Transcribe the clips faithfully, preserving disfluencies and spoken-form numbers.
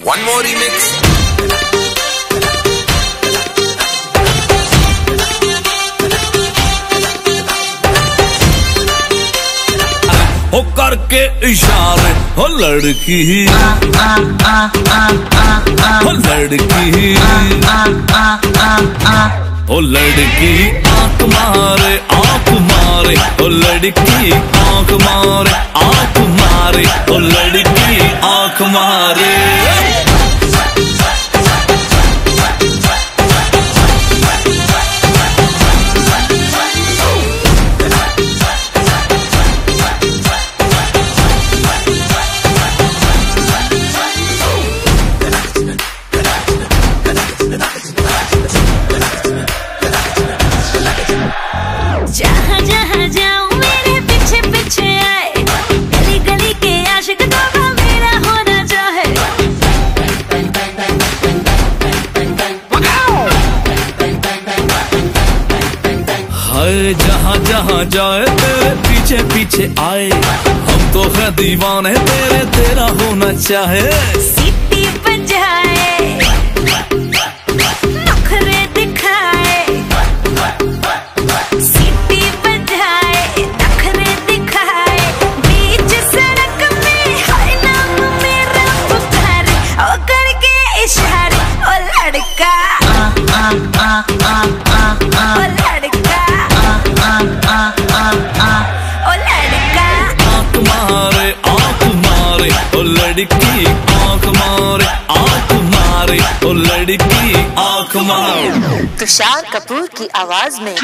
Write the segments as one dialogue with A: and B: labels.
A: One more remix. हो करके इशारे हो लड़की हो लड़की हो लड़की आंख मारे आंख मारे हो लड़की आंख मारे आंख मारे हो लड़की आंख मारे।
B: जहाँ जहाँ जाऊँ मेरे पीछे पीछे आए, गली गली के आशिक तो मेरा होना चाहे।
A: हाय जहाँ जहाँ जाए तेरे पीछे पीछे आए, हम तो है दीवाने तेरे तेरा होना चाहे।
B: सीटी बजाए नखरे दिखाए, सीटी बजाए नखरे दिखाए, बीच सड़क में हर नाम मेरा पुकारे, ओ करके इशारे ओ लड़का ओ लड़का ओ लड़का।
A: आंख मारे आंख मारे ओ लड़की आंख मारे आंख मारे ओ लड़की आंख मारे।
C: तुषार कपूर की आवाज में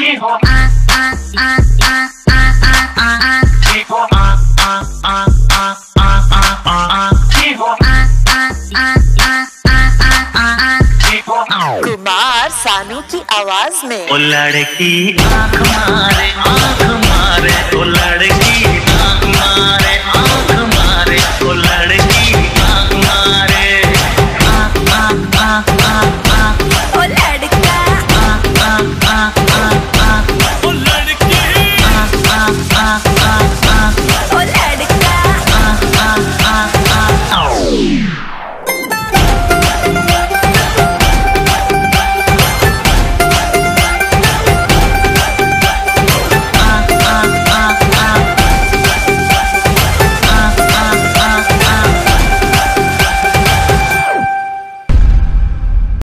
C: कुमार सानू की आवाज में
D: ओ लड़की आंख मारे आंख मारे ओ लड़की आंख मारे।